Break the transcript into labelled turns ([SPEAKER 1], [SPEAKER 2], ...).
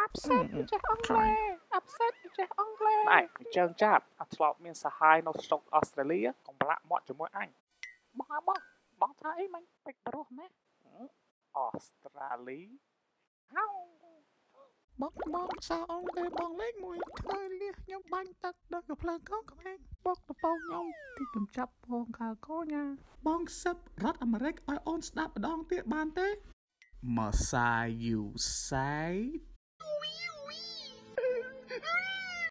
[SPEAKER 1] absent ចេះអង់គ្លេស absent ចេះអង់គ្លេសណែអញ្ចឹងចាប់អត់ធ្លាប់មានសហាយនៅស្រុកអូស្ត្រាលីកុំប្រឡាក់មាត់ជាមួយអញបងថាអីមិញពេចប្រុសណាអូស្ត្រាលីហៅបងសាអង់គ្លេសបងលេខមួយធ្វើលះខ្ញុំបាញ់ទឹកដល់កំភ្លើងកោក្មេងបងតពងខ្ញុំទីខ្ញុំចាប់ផងខាកោញ៉ាបងសឹបរដ្ឋអាមេរិកឲ្យអូនស្ដាប់ម្ដងទៀតបានទេ Messiah you say